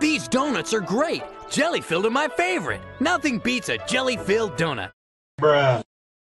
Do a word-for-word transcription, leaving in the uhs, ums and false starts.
These donuts are great. Jelly-filled are my favorite. Nothing beats a jelly-filled donut. Bruh.